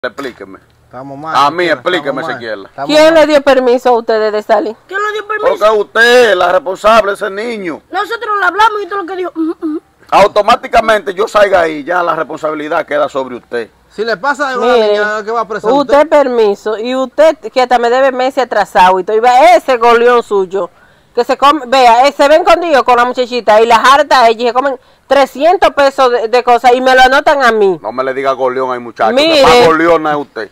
Explíqueme. Estamos mal. A mí, explíqueme, Ezequiel. ¿Quién le dio permiso a ustedes de salir? ¿Quién le dio permiso? Porque usted, la responsable, ese niño. Nosotros le hablamos y todo lo que dijo. Automáticamente yo salga ahí, ya la responsabilidad queda sobre usted. Si le pasa algo a la niña, ¿qué va a presar usted permiso, y usted que hasta me debe meses atrasado y todo, y ve ese goleón suyo, que se come, vea, se ven contigo con la muchachita y las harta ella y se comen 300 pesos de cosas y me lo anotan a mí. No me le diga goleón ahí, muchacho. Mire. Que más goleona es usted.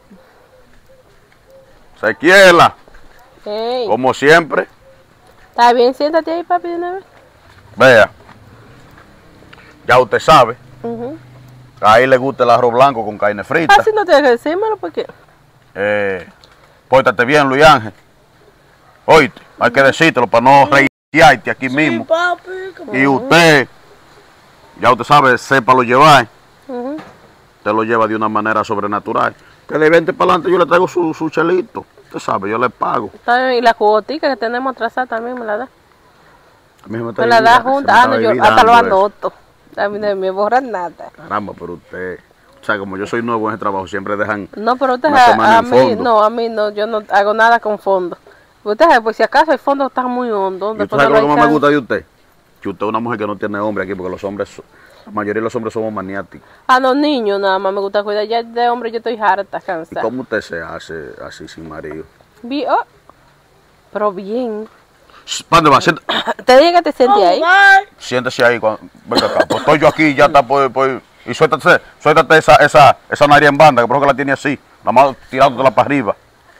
Ezequiela, Hey, como siempre, está bien, siéntate ahí, papi, de una vez. vea. Ya usted sabe, Ujú. a él le gusta el arroz blanco con carne frita. Así no tienes que decírmelo porque... Pórtate bien, Luis Ángel. Oíste, hay que decírtelo para no reírte aquí mismo. Papi, Y usted, ya usted sabe, sépalo llevar. Ujú. Usted lo lleva de una manera sobrenatural. Que de 20 para adelante yo le traigo su chelito. Usted sabe, yo le pago. Está bien, y la cubotica que tenemos atrasada también me la da. A mí se me está Me la da olvidando, junta. se me Ah, no, está yo olvidando hasta lo eso. anoto. A mí no me borran nada. Caramba, pero usted, o sea, como yo soy nuevo en ese trabajo, siempre dejan No, pero usted una semana a en mí, fondo. a mí no, yo no hago nada con fondo. Usted sabe, pues si acaso el fondo está muy hondo. ¿Y usted sabe lo que más me gusta de usted? Que usted es una mujer que no tiene hombre aquí, porque los hombres, la mayoría de los hombres somos maniáticos. A los niños nada más me gusta cuidar. Ya de hombre yo estoy harta, ¿Y cansada. cómo usted se hace así sin marido? Oh, pero bien. ¿Dónde va? Te dije que te senté ahí. Siéntese ahí, venga acá. Pues estoy yo aquí, ya está, pues, y suéltate esa nariz en banda, que por eso que la tiene así, nada más tirándotela para arriba.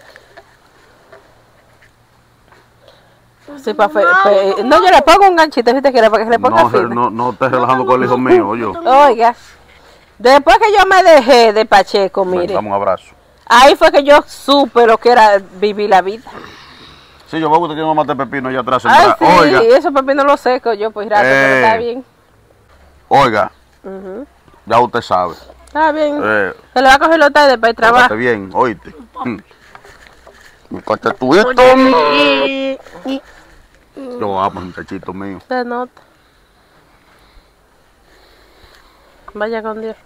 Sí, no, yo le pongo un ganchito si usted quiere para que se le ponga firme. No estés relajando con el hijo mío, yo. Oiga, después que yo me dejé de Pacheco, Ven, mire, dame un abrazo. ahí fue que yo supe lo que era vivir la vida. Sí, yo veo que usted tiene un mate pepino allá atrás. Ay, sí, Oiga, eso pepino lo seco yo, pues rato, pero está bien. oiga, Ujú. ya usted sabe. Está bien. Eh, Se le va a coger los tarde para el Pórtate trabajo. bien, oíste. Me corta tu esto. Yo amo, muchachito mío. Se nota. Vaya con Dios.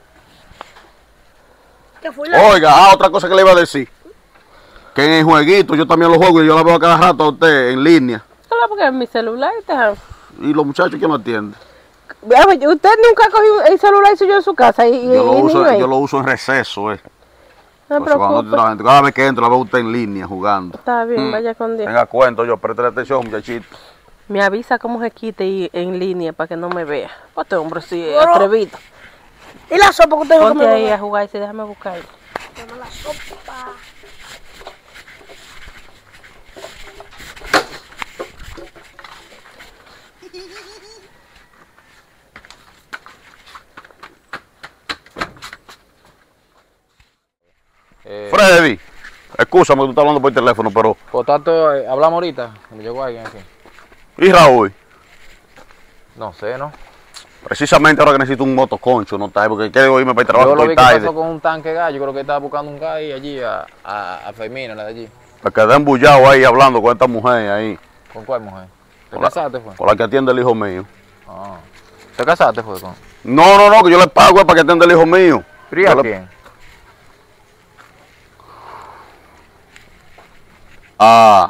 ¿Qué fue la? Oiga, otra cosa que le iba a decir. Que en el jueguito yo también lo juego y yo la veo a cada rato a usted en línea. Claro, porque en mi celular está. Y los muchachos que no atienden. Usted nunca cogió el celular suyo en su casa y Yo lo uso en receso, No se Pues cuando preocupe. cada vez que entro la veo usted en línea jugando. Está bien, vaya con Dios. Venga, cuento yo, préstale atención, muchachito. Me avisa cómo se quite y en línea para que no me vea. Este hombre sí es Pero- atrevido. ¿Y la sopa que usted dijo que Ponte me ahí iba a jugar y se déjame buscar. a la sopa? Freddy, escúchame, tú estás hablando por teléfono, pero... Por tanto, hablamos ahorita. Me llegó alguien aquí. ¿Y Raúl? No sé, ¿no? Precisamente ahora que necesito un motoconcho, no está, porque quiero irme para el trabajo, Yo lo vi estoy que tarde. pasó con un tanque gallo. Yo creo que estaba buscando un gallo allí a Fermina, la de allí. Me quedé embullado ahí hablando con esta mujer ahí, ¿Con cuál mujer? ¿Te Hola. casaste, fue? con la que atiende el hijo mío. Ah. ¿Te casaste, fue? Con... No, que yo le pago es para que atienda el hijo mío. ¿Y a Yo le- quién? A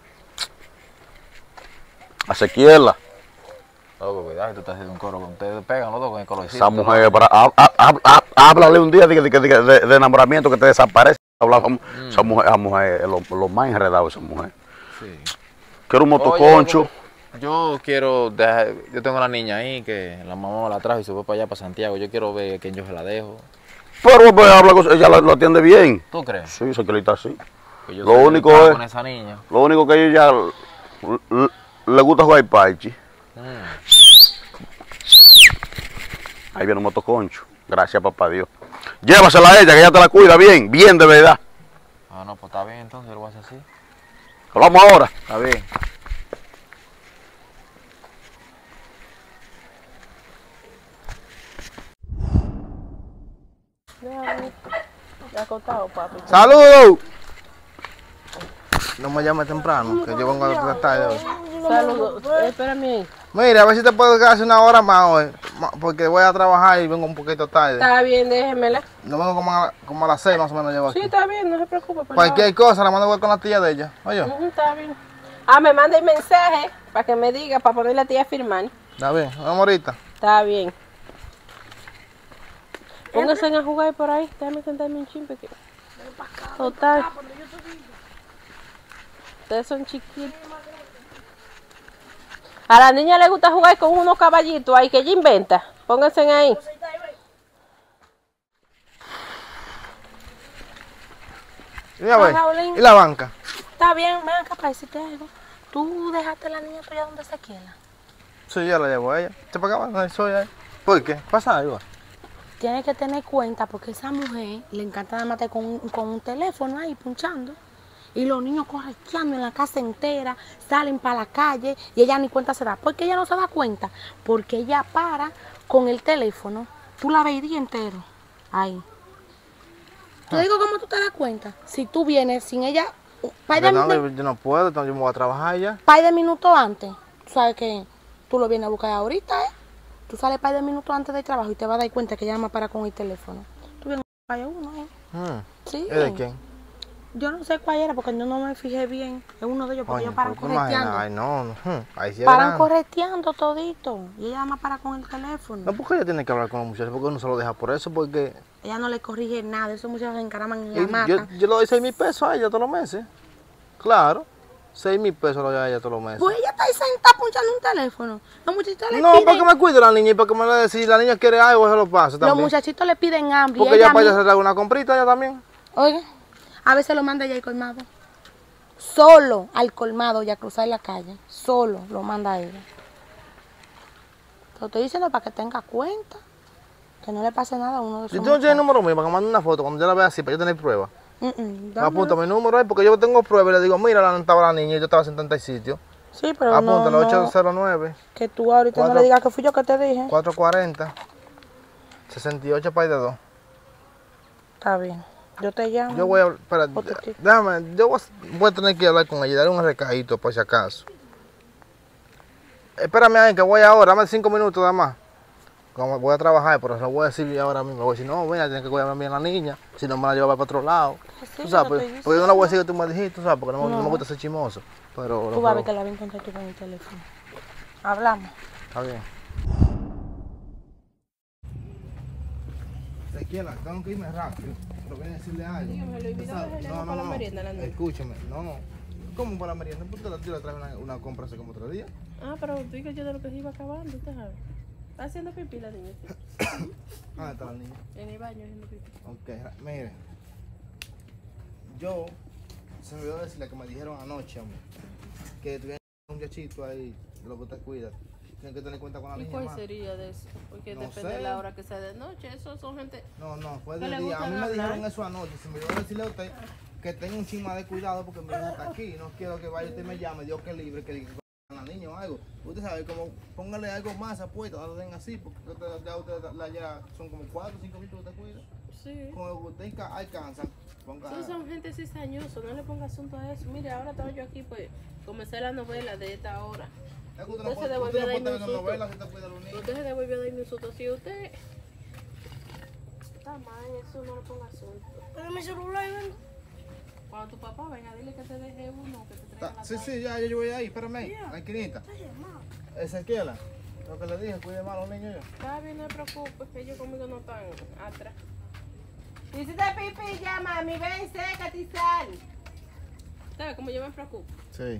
Ezequiela. No, pues cuidado, tú estás haciendo un coro con ustedes. Pegan los dos con el colorcito. Esa mujer, háblale un día de enamoramiento que te desaparece. Esa mujer es lo más enredado, esa mujer. Sí. Quiero un motoconcho. Oye, yo quiero dejar... Yo tengo una niña ahí que la mamá la trajo y se fue para allá, para Santiago. Yo quiero ver quién yo se la dejo. Pero pues, ella lo atiende bien. ¿Tú crees? Sí, Ezequielita sí. Que yo Lo soy único delicado es- con esa niña. Lo único que a ella le gusta jugar parche. Ahí viene un motoconcho. Gracias, papá Dios. Llévasela a ella, que ella te la cuida bien, bien de verdad. Ah, no, pues está bien entonces, lo voy a hacer así. Hablamos ahora. Está bien. Ya acostado, papi. ¡Saludos! No me llames temprano, que yo vengo a la tarde hoy. Saludos. Espérame ahí. Mira, a ver si te puedo quedar hace una hora más hoy. porque voy a trabajar y vengo un poquito tarde. Está bien, déjemela. Yo vengo como a las 6 más o menos llevo Sí, aquí. está bien, no se preocupe. por Cualquier cosa la mando con la tía de ella. Oye, favor. Está bien. Ah, me manda el mensaje para que me diga, para ponerle a tía a firmar. está bien, vamos ahorita. Está bien. Pónganse a jugar por ahí. Déjame sentarme un chimpe. Total. Ustedes son chiquitos. A la niña le gusta jugar con unos caballitos ahí que ella inventa. Pónganse ahí. Mira, ve. Raulín. ¿Y la banca? Está bien, ven acá para decirte algo. ¿Tú dejaste a la niña tuya donde se quiera? Sí, yo la llevo a ella. ¿Te para acá? No soy ahí. ¿Por qué? ¿Pasa algo? Tienes que tener cuenta porque esa mujer le encanta nada más estar con un teléfono ahí punchando. Y los niños correteando en la casa entera, salen para la calle y ella ni cuenta se da. ¿Por qué ella no se da cuenta? Porque ella para con el teléfono. Tú la ves el día entero ahí. Te digo cómo tú te das cuenta. Si tú vienes sin ella, par Yo no, de, yo no puedo, entonces yo me voy a trabajar ya. par de minutos antes. Tú sabes que tú lo vienes a buscar ahorita, ¿eh? Tú sales par de minutos antes del trabajo y te vas a dar cuenta que ella más para con el teléfono. Tú vienes a buscar uno, ¿eh? Sí. ¿Y de quién? Yo no sé cuál era porque yo no me fijé bien. Es uno de ellos porque Coño, ellos paran pero tú imaginas, correteando. ay, no. Ahí sí es Paran grande. correteando todito. Y ella más para con el teléfono. No, porque ella tiene que hablar con los muchachos, porque uno se lo deja por eso, porque Ella no le corrige nada. Esos muchachos se encaraman en la yo, mata. yo le doy 6,000 pesos a ella todos los meses. Claro, 6,000 pesos le doy a ella todos los meses. Pues ella está ahí sentada punchando un teléfono. Los muchachitos le No, piden... para que me cuide la niña y para que me le si la niña quiere algo, se lo paso Los también. muchachitos le piden hambre. Porque y ella ella para ella misma- hacer alguna comprita ella también. Oiga, a veces lo manda ella al colmado. Solo al colmado y a cruzar la calle. Solo lo manda ella. Te lo estoy diciendo para que tenga cuenta. Que no le pase nada a uno de Si sus tú no tienes el muchachos. número mío, para que mande una foto, cuando yo la vea así, para yo tener pruebas. Dámelo. Apunta mi número ahí, porque yo tengo pruebas y le digo, mira, la estaba la niña y yo estaba sentada en tal sitio. Sí, pero Apúntalo, no, 809 que tú ahorita no Cuatro- le digas que fui yo que te dije. 440 68 para de 2. Está bien. Yo te llamo. Yo voy a, espera, Otro tipo. déjame, voy a tener que hablar con ella, darle un recadito por si acaso. Espérame ahí, que voy ahora, dame 5 minutos nada más. Como voy a trabajar, pero se lo voy a decir ahora mismo. Voy a decir, no, mira, tienes que cuidarme bien a la niña, si no me la llevo para otro lado. Sí, Tú sabes, yo te porque estoy porque yo no la voy a decir que tú me dijiste, tú sabes, porque no, No. me gusta ser chimoso. Pero, Tú vas a ver que la voy a encontrar tú con el teléfono. Hablamos. Está bien. Tranquila, tengo que irme rápido. Pero voy a decirle algo. Dígame, lo olvidó Tú sabes, dejarle algo para la merienda, la niña. Escúchame, no. ¿Cómo para la merienda? Pues yo le traje una compra hace como 3 días. Ah, pero digo yo de lo que se iba acabando, usted sabe. Está haciendo pipí la niña. ¿Dónde está la niña? En el baño haciendo pipí. Ok, mire. Yo se me olvidó decirle que me dijeron anoche, hombre, que tuviera un muchachito ahí, lo que usted cuida. Tiene que tener cuenta con la ¿Y niña. cuál más. sería de eso? Porque No depende sé. de la hora que sea de noche. Eso son gente. No, fue ¿Qué de le día. A gustan mí me hablar? dijeron eso anoche. Se me olvidó decirle a usted que tenga un chisma de cuidado porque mi hija está aquí. No quiero que vaya usted y me llame, Dios que libre, que diga a la niña o algo. Usted sabe, como póngale algo más apuesto, no lo den así, porque ya usted ya son como 4 o 5 minutos que usted cuida. Sí. Como usted alcanza, ponga. Esos son gente cizañosa, no le ponga asunto a eso. Mire, ahora estaba yo aquí, pues, comencé la novela de esta hora. Es que usted Usted se no puede devolvió a usted no darme puede un ver susto. novelas si usted cuida a los niños. Usted se devolvió a darme un susto. Si usted está mal, eso no le ponga asunto. Pero mi celular, ven. Cuando tu papá venga, dile que te deje uno, que te traiga la Sí, calle. sí, ya yo voy ahí, espérame ahí, la esquinita. Ezequiela, lo que le dije, cuide más a los niños yo. Está bien, no te preocupes, que ellos conmigo no están atrás. Hiciste pipí ya, mami, ven, sécate y sal. ¿Sabes cómo yo me preocupo? Sí.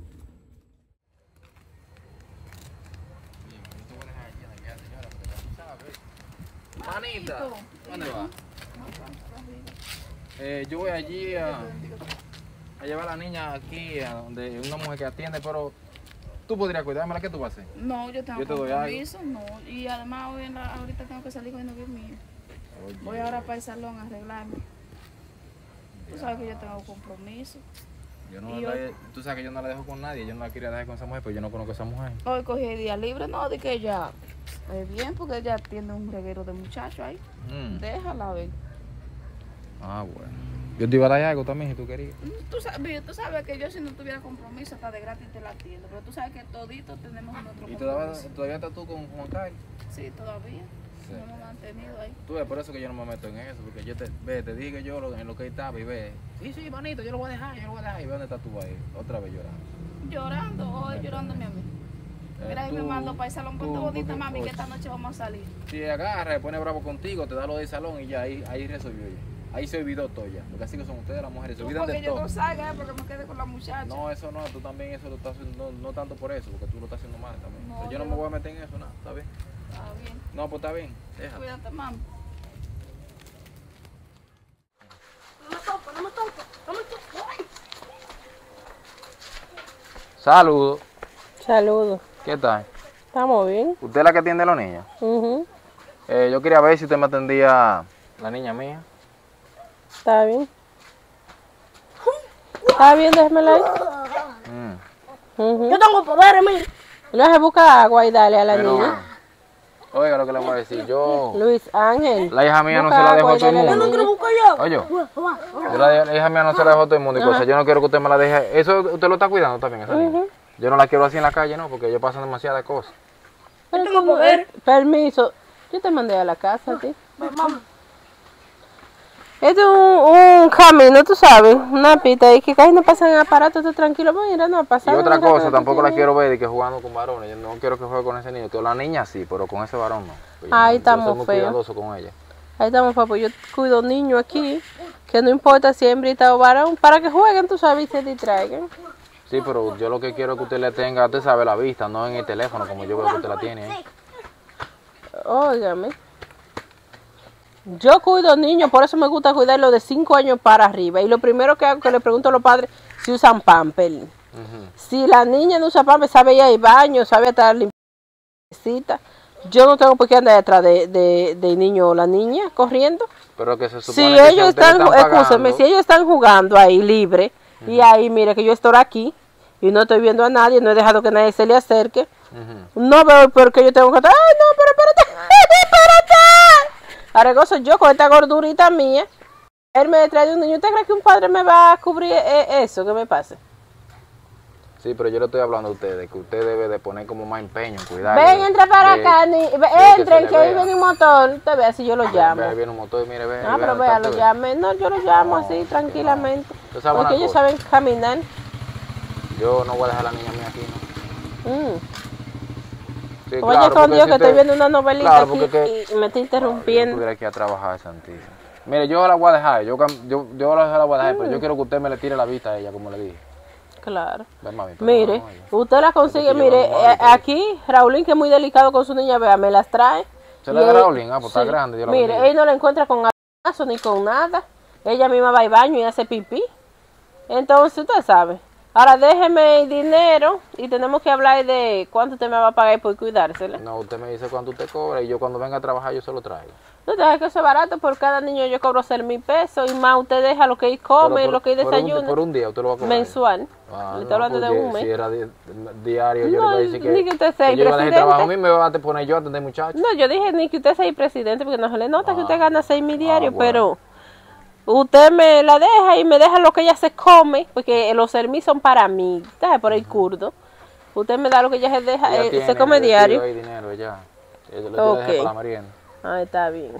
Manita, ¿dónde va? Yo voy allí a llevar a la niña aquí, a donde una mujer que atiende, pero tú podrías cuidármela, ¿qué tú vas a hacer? No, yo tengo Yo te doy compromiso, no. Y además hoy ahorita tengo que salir con el novio mío. Voy ahora para el salón a arreglarme. Tú sabes que yo tengo compromiso. Yo no Y la, hoy- tú sabes que yo no la dejo con nadie, yo no la quería dejar con esa mujer, pero yo no conozco a esa mujer. Hoy cogí el día libre, no, de que ella es bien, porque ella tiene un reguero de muchachos ahí. Mm. Déjala ver. Ah, bueno. Yo te iba a dar algo también si tú querías. Tú sabes que yo si no tuviera compromiso hasta de gratis te la atiendo, pero tú sabes que todito tenemos nuestro ¿Y compromiso. todavía estás tú con Juan Carlos? Sí, todavía. Sí. No hemos mantenido ahí. Tú ves, por eso que yo no me meto en eso, porque yo te dije que yo en lo que estaba y ve, sí, manito, yo lo voy a dejar, y ve dónde estás tú ahí, otra vez llorando. Llorando, hoy llorándome a mí. Mira, ahí me mando para el salón con tu bonita mami, que esta noche vamos a salir. Si agarra, se pone bravo contigo, te da lo del salón y ya ahí resolvió ya. Ahí se olvidó todo ya. Lo que así que son ustedes las mujeres, se olvidan de Porque yo todo. no salga, porque me quede con la muchacha. No, eso no, tú también eso lo estás haciendo, no tanto por eso, porque tú lo estás haciendo mal también. No, O sea, yo yo no me no. voy a meter en eso, nada, ¿está bien? Está bien. No, pues está bien, déjate. Cuídate, mami. Saludos. Saludos. ¿Qué tal? ¿Estamos bien? ¿Usted es la que atiende a los niños? Ujú. Yo quería ver si usted me atendía la niña mía. ¿Está bien? ¿Está bien? Déjemela ahí. Ujú. Yo tengo poderes, mire. Le vas a buscar agua y dale a la niña. Oiga lo que le voy a decir, yo... Luis Ángel. La hija mía no se Busca la dejo agua a y todo el dale a la mundo. niña. Busco yo. Oye, la hija mía no se la dejo a todo el mundo y cosas. Yo no quiero que usted me la deje. Eso usted lo está cuidando también, esa niña. Yo no la quiero así en la calle, no, porque ellos pasan demasiadas cosas. Pero tengo como- poder. Permiso. Yo te mandé a la casa a ti. Este es un camino, tú sabes, una pista ahí que casi no pasan aparatos, tú tranquilo, mira, no ha Y pasado. otra mira, cosa, que tampoco la tiene. quiero ver de que jugando con varones. Yo no quiero que juegue con ese niño. Que la niña sí, pero con ese varón no. Pues yo Ahí no- estamos Yo soy muy feos. cuidadoso con ella. Ahí estamos, papá, yo cuido niños aquí, que no importa si es hembrita o varón, para que jueguen, tú sabes, y se distraigan. Sí, pero yo lo que quiero es que usted le tenga, usted sabe, la vista, no en el teléfono como yo veo que usted la tiene ahí. Óigame. Yo cuido niños, por eso me gusta cuidarlos de 5 años para arriba. Y lo primero que hago es que le pregunto a los padres si usan pamper. Si la niña no usa pamper, sabe ir al baño, sabe estar limpiecita. Yo no tengo por qué andar detrás del niño o la niña corriendo. Pero que se supone Si que ellos ustedes están, escúcheme, si ellos están jugando ahí libre, y ahí mire que yo estoy aquí y no estoy viendo a nadie, no he dejado que nadie se le acerque, no veo por qué yo tengo que estar, ay no, pero espérate, espérate. Ahora gozo yo con esta gordurita mía, él me detrás de un niño, ¿usted cree que un padre me va a cubrir eso que me pase? Sí, pero yo le estoy hablando a ustedes, que usted debe de poner como más empeño en cuidar. Ven, entra para acá, entren, que ahí viene un motor, usted vea si yo lo llamo. Ahí viene un motor, mire, ve. Ah, pero vea, lo llame. No, yo lo llamo así, tranquilamente. ¿Usted sabe una Porque ellos cosa? saben caminar. Yo no voy a dejar a la niña mía aquí, ¿no? Sí, Oye, claro, con porque Dios si que estoy usted- viendo una novelita Claro, aquí porque que- y me está Yo interrumpiendo. pudiera aquí a trabajar, santísimo. Mire, yo la voy a dejar, yo la voy a dejar, pero yo quiero que usted me le tire la vista a ella, como le dije. Claro. Ven, mami, pero Mire, no, oye. usted la consigue, Entonces, mire, yo la muevo, aquí Raulín, que es muy delicado con su niña, vea, me las trae. ¿Se la Y da él- Raulín? Ah, pues está grande, Dios la Mire, bendiga. él no la encuentra con abrazo ni con nada. Ella misma va al baño y hace pipí. Entonces, usted sabe. Ahora déjeme el dinero y tenemos que hablar de cuánto usted me va a pagar por cuidársela. No, usted me dice cuánto usted cobra y yo cuando venga a trabajar yo se lo traigo. No te que eso es barato, por cada niño yo cobro 6,000 pesos y más usted deja lo que él come, Pero lo que él por un- desayuna. por un día usted lo va a cobrar. Mensual. Ah, Le no, estoy hablando pues, de un Si mes. era diario, yo No, le iba a decir ni que usted sea que yo iba a dejar el presidente. trabajo a mí, me va a poner yo a atender muchachos. No, yo dije ni que usted sea el presidente, porque no se le nota que usted gana 6,000 diarios, bueno. pero usted me la deja y me deja lo que ella se come, porque los servicios son para mí, ¿sabe? Por el kurdo. Usted me da lo que ella se deja, Ella se tiene come metido diario. ahí dinero ya. Yo le Ok. dejé para la merienda. Ah, está bien.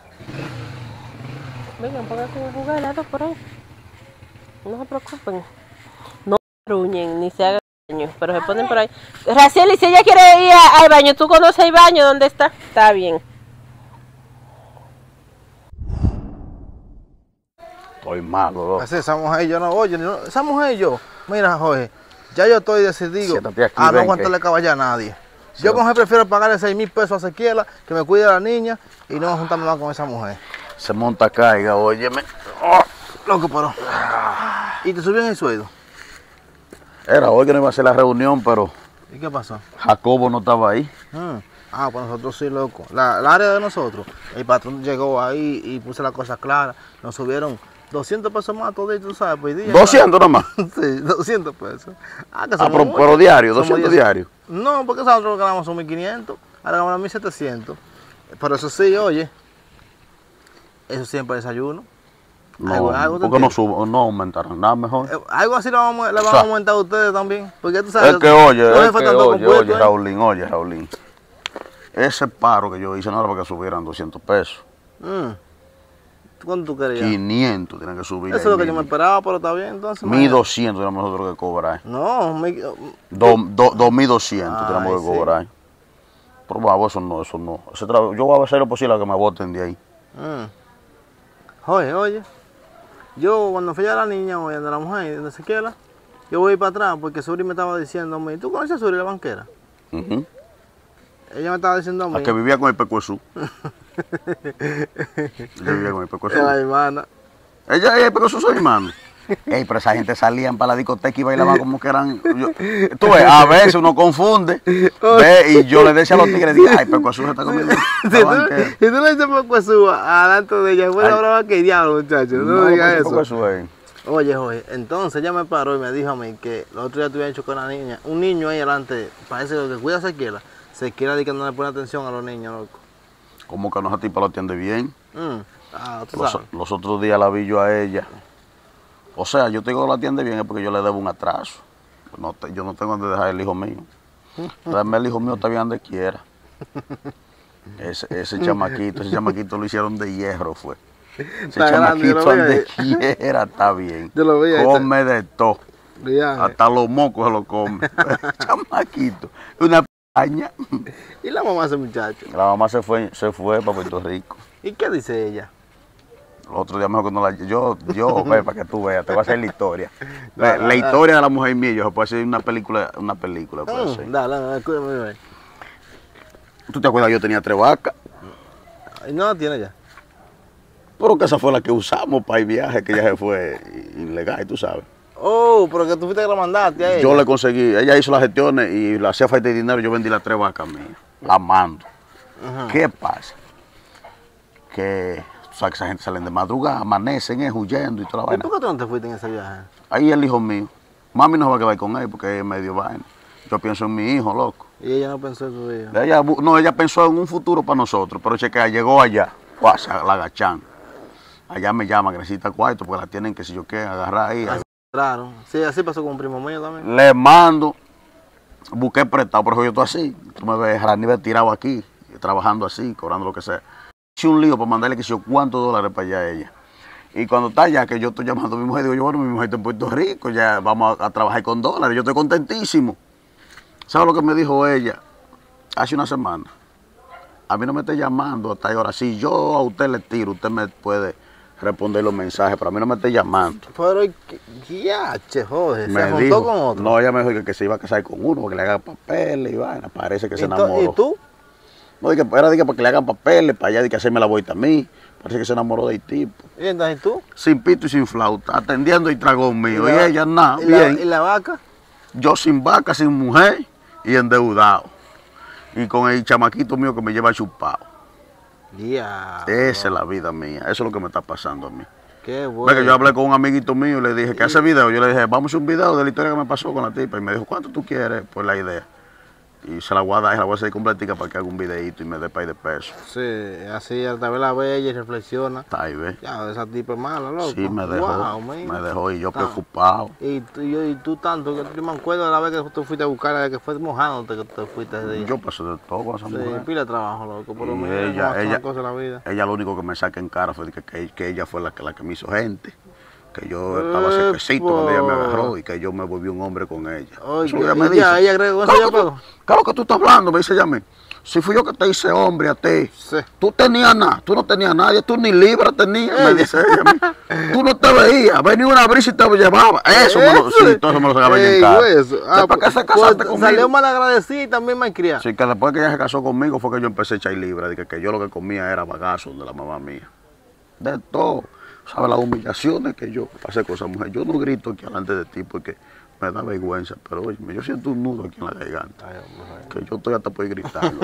Vengan, pónganse a jugar helado por ahí. No se preocupen. No se ruñen, ni se hagan daño, pero se ponen por ahí. Raciel, y si ella quiere ir al baño, ¿tú conoces el baño? ¿Dónde está? Está bien. Estoy malo, loco. Así, esa mujer yo no, oye, esa mujer yo, mira, Jorge, ya yo estoy decidido Siéntate aquí, a no ven, aguantarle que- caballa a nadie. Yo con prefiero pagarle 6,000 pesos a Sequiela, que me cuide a la niña y no juntarme más con esa mujer. Se monta caiga, óyeme. Oh, Loco, pero. ¿Y te subieron el sueldo? era hoy que no iba a hacer la reunión, pero ¿Y qué pasó? Jacobo no estaba ahí. Pues nosotros sí, loco. La área de nosotros, el patrón llegó ahí y puso la cosa clara. Nos subieron 200 pesos más todo tú sabes, por día. 200 nomás. Sí, 200 pesos. Que Ah, somos pero muchos. diario, Somos 200 10. diarios. No, porque nosotros ganamos son 1.500, ahora ganamos 1.700. Pero eso sí, oye, eso siempre desayuno. No, algo porque no subo, no aumentarán nada mejor. Algo así le vamos a sea, aumentar a ustedes también. Porque tú sabes. Es que oye, los jefes están todos compuestos, ¿eh? Raulín. Ese paro que yo hice no era para que subieran 200 pesos. ¿Cuánto tú querías? 500 tienen que subir. Eso es lo que yo me esperaba, pero está bien, entonces. 1.200 tenemos nosotros que cobrar. No, 2.200 tenemos que Ay, cobrar. Pero bravo, eso no. Yo voy a hacer lo posible a que me voten de ahí. Oye, yo cuando fui a la niña, oye, de la mujer, de Ezequiela, yo voy para atrás porque Suri me estaba diciendo a mí, ¿tú conoces a Suri, la banquera? Ujú. Ella me estaba diciendo a mí. A que vivía con el Pecuesú. Ella vivía con el Pecuesú. La hermana. Ella y el Pecuesú son hermanos. Ey, pero esa gente salían para la discoteca y bailaban como que eran. Tú ves, a veces uno confunde. Ve, y yo le decía a los tigres, ay, Pecuesú se está comiendo. Si tú le dices Pecuesú adelante de ella, fue la brava que diablo, muchachos. No digas eso. Pecuesú es. Oye, entonces ella me paró y me dijo a mí que el otro día te había hecho con una niña, un niño ahí adelante, parece que cuida a Sequiela. Sequiela dice que no le pone atención a los niños, loco. Como que no, esa tipa lo atiende bien. Tú sabes. Los otros días la vi yo a ella. O sea, yo te digo que la atiende bien es porque yo le debo un atraso. Yo no tengo donde dejar el hijo mío. Dame el hijo mío está bien donde quiera. Ese chamaquito lo hicieron de hierro, fue. Ese chamaquito donde quiera está bien. Yo lo vi ahí. Come de todo. Viaje. Hasta los mocos se lo come. Chamaquito. Una paña. ¿Y la mamá de ese muchacho? La mamá se fue para Puerto Rico. ¿Y qué dice ella? El otro día mejor que no la... Yo ve, para que tú veas, te voy a hacer la historia. La historia de la mujer mía, yo se puede hacer una película puede ser. Dale, escúchame. ¿Tú te acuerdas? Yo tenía 3 vacas. ¿Y no la tiene ya? Pero que esa fue la que usamos para el viaje, que ya se fue ilegal, tú sabes. Oh, pero que tú fuiste que la mandaste a ella. Yo le conseguí, ella hizo las gestiones y le hacía falta de dinero, yo vendí las 3 vacas mías, la mando. ¿Qué pasa? Que, tú sabes que esa gente salen de madrugada, amanecen, huyendo y toda la ¿Y vaina. por qué tú no te fuiste en ese viaje? Ahí el hijo mío. Mami no se va a quedar con él porque es medio vaina. Yo pienso en mi hijo, loco. Y ella no pensó en tu hijo. Ella pensó en un futuro para nosotros, pero chequea, llegó allá, la agachan. Allá me llama que necesita cuarto porque la tienen que si yo qué, agarrar ahí. Claro, sí, así pasó con un primo mío también. Le mando, busqué prestado, pero yo estoy así. Tú me ves Ranivel tirado aquí, trabajando así, cobrando lo que sea. Hice un lío para mandarle que si yo cuántos dólares para allá a ella. Y cuando está allá, que yo estoy llamando a mi mujer, digo yo, bueno, mi mujer está en Puerto Rico, ya vamos a trabajar con dólares, yo estoy contentísimo. ¿Sabes lo que me dijo ella hace una semana? A mí no me esté llamando hasta ahora. Si yo a usted le tiro, usted me puede responder los mensajes, pero a mí no me esté llamando. Pero, ya, che, Jorge, Me se dijo, juntó con otro. No, ella me dijo que se iba a casar con uno, porque le haga papeles y vaina. Parece que se enamoró. ¿Y tú? No, era para que le hagan papeles, para allá, de que hacerme la vuelta a mí. Parece que se enamoró del tipo. ¿Y entonces tú? Sin pito y sin flauta, atendiendo el tragón mío. Y ella nada, ¿Y bien. ¿Y la vaca? Yo sin vaca, sin mujer y endeudado. Y con el chamaquito mío que me lleva chupado. Ya. Esa es la vida mía, eso es lo que me está pasando a mí. Qué Ve bueno. que yo hablé con un amiguito mío y le dije que hace video. Yo le dije, vamos a hacer un video de la historia que me pasó con la tipa. Y me dijo, ¿cuánto tú quieres? Pues la idea. Y se la voy a dar, la voy a hacer completica para que haga un videito y me dé par de pesos. Sí, así tal vez la ve ella y reflexiona. Está ahí, ve. Ya, esa tipa es mala, loco. Sí, me dejó. Wow, Me dejó y yo preocupado. Y tú tanto, que yo me acuerdo de la vez que tú fuiste a buscarla, que fue mojándote que te fuiste ese día. Yo pasé de todo con esa Sí, mujer. pila de trabajo, loco. Pero Y mira, ella, cosa de la vida. ella lo único que me saca en cara fue que ella fue la que me hizo gente. Que yo estaba sequecito cuando ella me agarró y que yo me volví un hombre con ella. Oye, Eso es lo que ella me dice. ella cree que eso ya pagó. Claro que tú estás hablando, me dice ella a mí. Si fui yo que te hice hombre a ti, Sí. tú tenías nada, tú no tenías nadie, tú ni libra tenías, me dice ella a mí. Tú no te veías, venía una brisa y te llevaba. Eso todo eso me lo sacaba ella en cara. ¿Para qué se casaste conmigo? Salió mal agradecida y también malcriada. Sí, que después que ella se casó conmigo fue que yo empecé a echar libra, de que yo lo que comía era bagazo de la mamá mía. De todo. ¿Sabes las humillaciones que yo pasé con esa mujer? Yo no grito aquí delante de ti porque me da vergüenza, pero oye, yo siento un nudo aquí en la garganta. Que yo estoy hasta por gritarlo.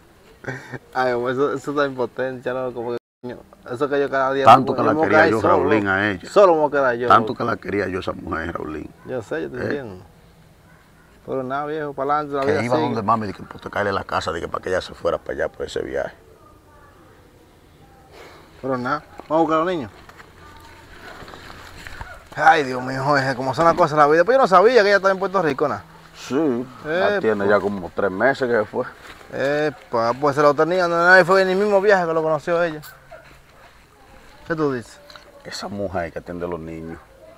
Ay, eso da impotencia, loco. Porque, coño, eso que yo cada día. Tanto que la me voy a quería quedar yo, solo, Raulín, a ella. Solo me voy a quedar yo. Tanto loco. que la quería yo esa mujer, Raulín. Yo sé, yo te entiendo. Pero nada, viejo, para adelante, la vida Que iba sigue. donde mami, que por tocarle la casa, de que para que ella se fuera para allá por ese viaje. Pero nada, vamos a buscar a los niños. Ay, Dios mío, Jorge, como son las cosas en la vida. Pues yo no sabía que ella estaba en Puerto Rico, nada. Sí, ya tiene ya como 3 meses que fue. Pues se lo tenía, no fue en el mismo viaje que lo conoció ella. ¿Qué tú dices? Esa mujer que atiende a los niños,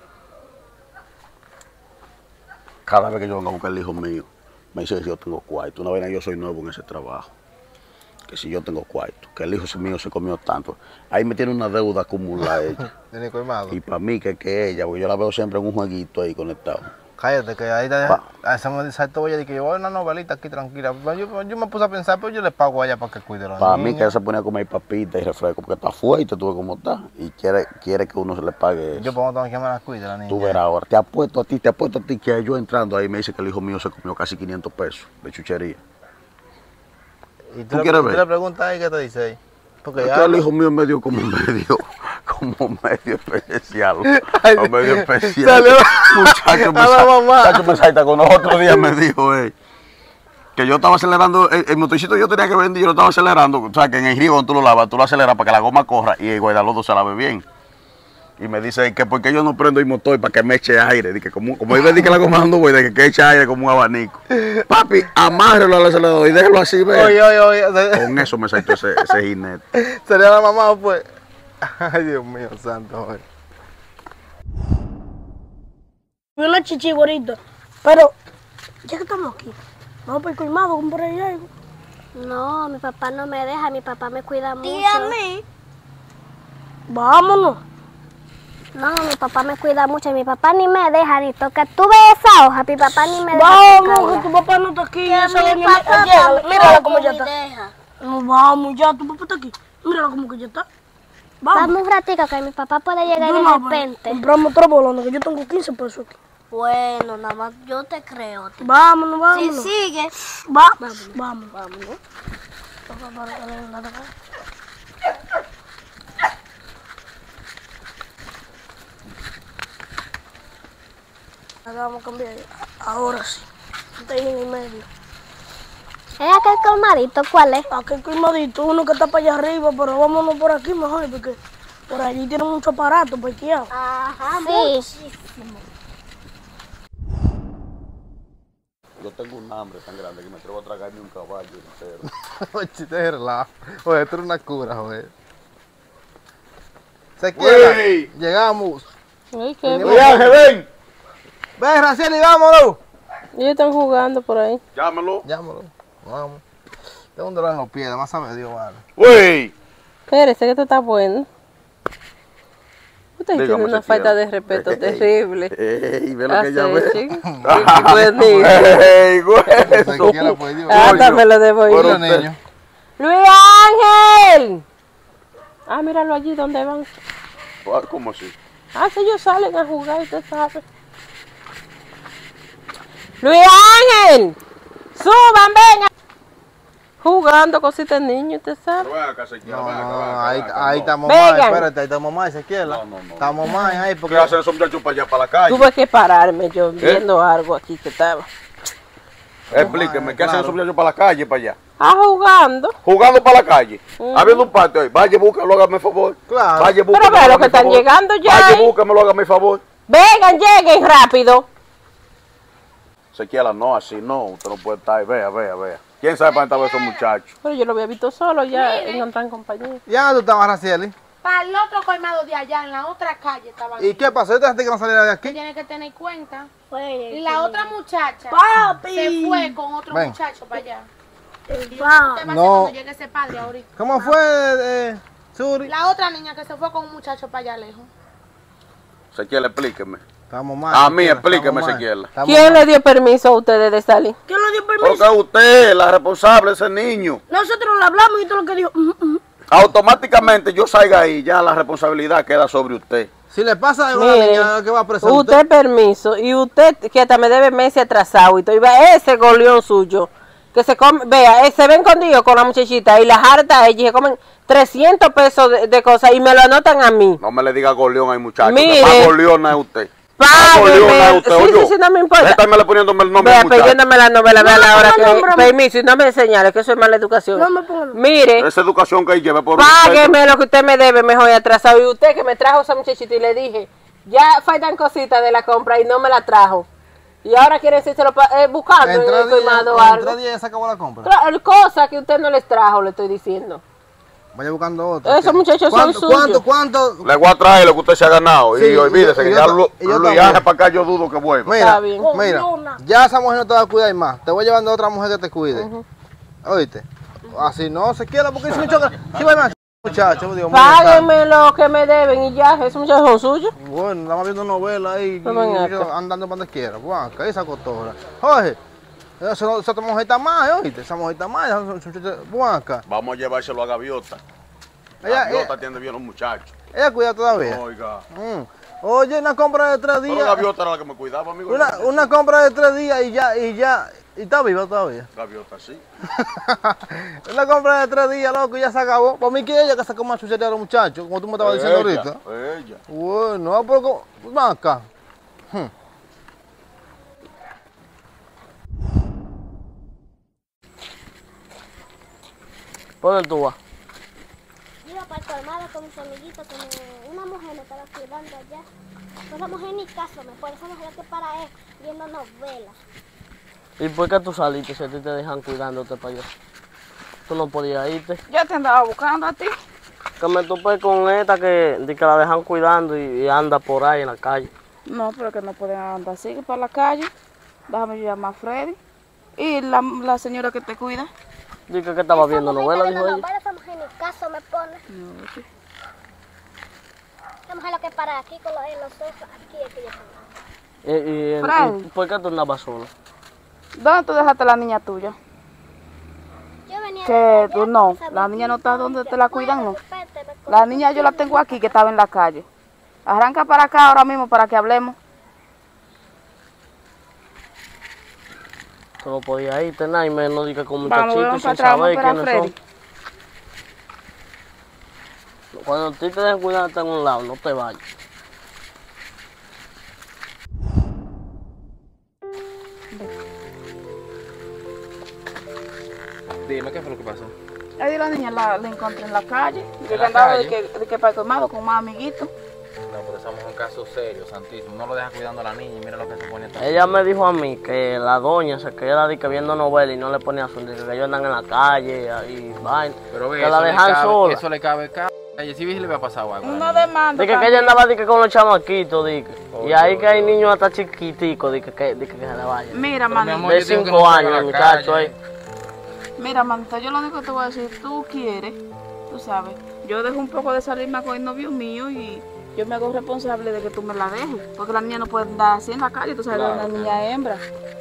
cada vez que yo vengo a buscar el hijo mío, me dice que si yo tengo cuarto. Una vez yo soy nuevo en ese trabajo. Que si yo tengo cuarto, que el hijo mío se comió tanto. Ahí me tiene una deuda acumulada ella. Tiene colmado. Y para mí que ella, porque yo la veo siempre en un jueguito ahí conectado. Cállate, que ahí te esa me saltó ella y que yo voy a una novelita aquí tranquila. Yo me puse a pensar, pero yo le pago a ella para que cuide a los Para niños. mí que ella se ponía a comer papitas y refresco, porque está fuerte, tú ves cómo está. Y quiere que uno se le pague eso. Yo pongo también que me las cuide la niña. Tú verás ahora, te apuesto a ti que yo entrando ahí me dice que el hijo mío se comió casi 500 pesos de chuchería. ¿Y ¿Tú quieres ver? Tú le preguntas ahí qué te dice ahí. Porque Es ya que el hijo mío es medio especial. Medio especial. Salió Muchacho, me salta con los otros días me dijo, que yo estaba acelerando, el motorcito yo tenía que vender, yo lo estaba acelerando. O sea, que en el río cuando tú lo lavas, tú lo aceleras para que la goma corra y el guardalodo se lave bien. Y me dice que por qué yo no prendo el motor para que me eche aire. Dije, como yo le dije que la goma ando voy, de que eche aire como un abanico. Papi, amárrelo al acelerador y déjelo así, ve. Oye. Con eso me saltó ese jinete. Sería la mamá, pues. Ay, Dios mío, santo, Jorge. Una chichi bonita. Pero, ya que estamos aquí, vamos por el colmado, con por ahí algo. No, mi papá no me deja, mi papá me cuida mucho. ¿Y a mí? Vámonos. No, mi papá me cuida mucho, mi papá ni me deja ni toca. Tú ves esa hoja, mi papá ni me deja. Vamos, que tu papá no está aquí. Esa doña llega, mírala como ya está. Deja. No, vamos ya, tu papá está aquí. Mírala como que ya está. Vamos un ratito que mi papá puede llegar de repente. Compramos otra bolona, que yo tengo 15 pesos aquí. Bueno, nada más yo te creo. Vámonos. Si sigue. Vámonos. Vamos a cambiar. Ahora sí. Está ahí en el medio. ¿Es aquel colmadito? ¿Cuál es? Aquel colmadito, uno que está para allá arriba, pero vámonos por aquí mejor, porque por allí tienen mucho aparato parqueado. Ajá, sí. Yo tengo un hambre tan grande que me atrevo a tragarme un caballo entero. Oye, te relajo. Oye, esto es una cura, joder. Se quiere. Llegamos. Ay, qué Viaje, ven. Ven, Racieli, vámonos. Ellos están jugando por ahí. Llámalo. Llámalo. Vamos. Tengo un dolor en los pies, además sabe Dios, vale. Uy. Espérese, que esto está bueno. Usted tiene Dígame, una Ezequiel. falta de respeto terrible. Ey, ve lo que ella ve. Ey, Ey, güey. Tranquila, pues, Dios. hasta me lo debo ir. Los niños. ¡Luis Ángel! Ah, míralo allí donde van. ¿Cómo así? Ah, si ellos salen a jugar, usted sabe. ¡Luis Ángel! ¡Suban, vengan! Jugando cositas de niños, usted sabe. No, ahí está mamá, Vengan. espérate, ahí está mamá, Ezequiel. No. Está mamá ahí, ¿Qué porque... hacen esos muchachos para allá, para la calle? Tuve que pararme yo viendo algo aquí que estaba. Explíqueme, ¿qué hacen esos muchachos para la calle, para allá? Ah, jugando. Jugando para la calle. Habiendo un patio ahí. Vaya, búscalo, hágame favor. Claro. Vaya, Pero búscamelo, ve lo hágame que están favor. llegando ya. Vaya, ahí. búscamelo, hágame favor. Vengan, lleguen rápido. Sequiela, no, así no. Usted no puede estar ahí. Vea. ¿Quién sabe para dónde estaban esos muchachos? Pero yo lo había visto solo ya en otra compañía. Ya tú estabas, Racieli. Para el otro colmado de allá, en la otra calle estaban. ¿Y qué pasó? ¿Yo te que no saliera de aquí? Tiene que tener cuenta. Oye, Y la otra muchacha ¡Papi! se fue con otro Ven. muchacho para allá. ¿Qué Papi. va a hacer No. cuando llegue ese padre ahorita? ¿Cómo fue, Suri? La otra niña que se fue con un muchacho para allá lejos. Sequiela, explíqueme. Estamos mal. A mí, Ezequiel, explíqueme, estamos mal. Ezequiela. Estamos ¿Quién mal. le dio permiso a ustedes de salir? ¿Quién le dio permiso? Porque usted, la responsable de ese niño, Nosotros le hablamos y todo lo que dijo. automáticamente yo salga ahí, ya la responsabilidad queda sobre usted. Si le pasa algo a la Mire, niña, ¿qué va a presar usted permiso y usted que hasta me debe meses atrasado y todo, y va ese goleón suyo que se come, vea, se ven escondido con la muchachita y las harta ella y se comen 300 pesos de cosas y me lo anotan a mí. No me le diga goleón al muchacho. Mire. Que más goleona es usted. Págueme. Sí, sí, no me importa. Estarme poniéndome el nombre Vea, al muchacho. pidiéndome la novela, vea la hora ponga nombre que a mí. permiso y no me señale que eso es mala educación. No me ponga nombre. Mire, Esa educación que lleve por págueme lo que usted me debe mejor y atrasado. Y usted que me trajo esa muchachita y le dije Ya faltan cositas de la compra y no me la trajo. Y ahora quiere decírselo buscando en el colmado o en algo. 3 días ya se acabó la compra. Claro, cosa que usted no les trajo, le estoy diciendo. Vaya buscando otro. Esos muchachos son suyos. ¿Cuánto? Le voy a traer lo que usted se ha ganado. Sí, y olvídese que y ya yo Luis también. Ángel para acá yo dudo que vuelva. Está bien. Mira, ya esa mujer no te va a cuidar más. Te voy llevando a otra mujer que te cuide. ¿Oíste? Así no se quiera porque si me choca. Si va más, muchacho, Dios mío. Páguenme lo que me deben y ya, esos muchachos son suyos. Bueno, estamos viendo novelas ahí No ven y acá. yo andando para donde quiera. Guanca, esa cotorra. Jorge, esa mujer está más, ¿oíste? Esa mujer está más, guanca. Vamos a llevárselo a Gaviota. Ella- Gaviota atiende bien a los muchachos. Ella cuida todavía. Oiga. Oye, una compra de 3 Pero días. Gaviota era la que me cuidaba, amigo. Una compra de 3 días y está viva todavía. Gaviota, sí. Una compra de 3 días, loco, y ya se acabó. Por mí que ella que sacó más chuchería a los muchachos, como tú me estabas diciendo ahorita. Ella. Bueno, pero van acá. ¿Por dónde tú vas? Iba para el colmado con mis amiguitos, como una mujer me estaba cuidando allá. Pues esa mujer ni caso me pone, esa mujer que para es viendo novelas. ¿Y por qué tú saliste si a ti te dejan cuidándote para allá? Tú no podías irte. Yo te andaba buscando a ti. Que me topé con esta que la dejan cuidando y anda por ahí en la calle. No, pero que no pueden andar así para la calle. Déjame yo llamar a Freddy. Y la señora que te cuida. Dije que estaba viendo novelas, dijo ella. Esa mujer ni caso me pone. Esa mujer lo que para aquí con los ojos, aquí es que yo tengo. Freddy. ¿Y por qué tú andabas sola? ¿Dónde tú dejaste a la niña tuya? Yo venía Que de tú allá no, con mis la niña no está amiguitos, donde y te la después, cuidan, no. de repente, me La niña yo la tengo aquí, que estaba en la calle. Arranca para acá ahora mismo para que hablemos. Tú no podías irte nada y menos dije con Vamos, muchachitos vamos sin para atrás, vamos saber para quiénes Freddy. son. Cuando a ti te dejan cuidarte en un lado, no te vayas. Dime, ¿qué fue lo que pasó? Ahí la niña la encontré en la calle. ¿En Que la andaba calle? de que para el colmado con más amiguitos. No, pero estamos en un caso serio, santísimo. No lo deja cuidando a la niña y mira lo que se pone. Ella me dijo a mí que la doña se queda viendo novelas y no le ponía su que ellos andan en la calle y vaina. Pero ve, que la dejan sola. Eso le cabe calle. Si le había pasado algo. Uno demanda. Dije que ella andaba con los chamaquitos, dije. Y ahí que hay niños hasta chiquiticos, dije que se le vayan. Mira, Pero, mi manito. amor, De yo digo que 5 no salga años, a el la muchacho calle. ahí. Mira, manito, yo lo único que te voy a decir, tú quieres, tú sabes, yo dejo un poco de salir más con el novio mío y yo me hago responsable de que tú me la dejes. Porque la niña no puede andar así en la calle, tú sabes, Claro, que es una claro. niña hembra.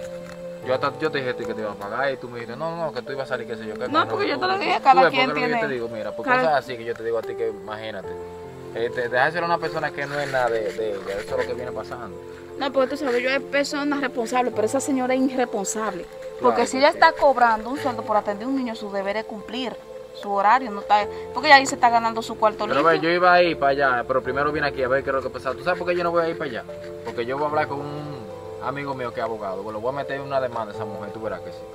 Yo te dije a ti que te iba a pagar y tú me dijiste, no, que tú ibas a salir, qué sé yo. No, porque yo te lo dije, Tú cada ves, quien porque lo que tiene- Yo te digo, mira, por cada- cosas así que yo te digo a ti que imagínate. Dejárselo a una persona que no es nada de ella, eso es lo que viene pasando. No, porque tú sabes, yo soy persona responsable, pero esa señora es irresponsable. Porque Claro si que ella sí. está cobrando un sueldo por atender a un niño, su deber es cumplir su horario, no está, porque ella ahí se está ganando su cuarto Pero limpio. ve, yo iba a ir para allá, pero primero vine aquí a ver qué es lo que pasaba. ¿Tú sabes por qué yo no voy a ir para allá? Porque yo voy a hablar con un amigo mío que es abogado. Bueno, voy a meter una demanda a esa mujer, tú verás que sí.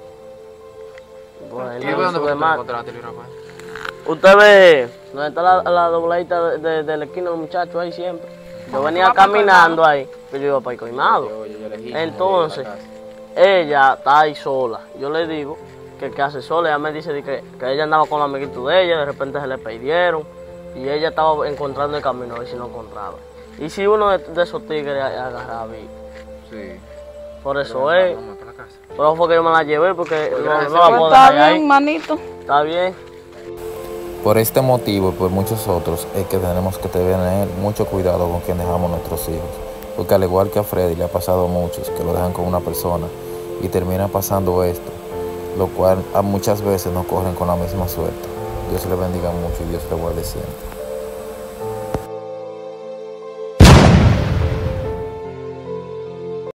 Bueno, ¿Y dónde su fue que tú demanda. encontraste, Luis Rafael? Usted ve, donde está la dobladita de la esquina de los muchachos ahí siempre. Yo Vamos, venía tú vas para el caminando ahí, que yo iba para el colmado. Yo elegí. Entonces, ella está ahí sola. Yo le digo que hace sola. Ella me dice de que ella andaba con los amiguitos de ella, de repente se le perdieron. Y ella estaba encontrando el camino a ver si lo encontraba. Y si uno de esos tigres agarraba y Sí. por eso Pero es. vamos para la casa. Por eso fue que yo me la llevé porque Pues no gracias. la puedo Pues dejar está ahí. bien, manito. Está bien. Por este motivo y por muchos otros es que tenemos que tener mucho cuidado con quien dejamos nuestros hijos, porque al igual que a Freddy le ha pasado a muchos que lo dejan con una persona y termina pasando esto, lo cual a muchas veces no corren con la misma suerte. Dios le bendiga mucho y Dios le guarde siempre.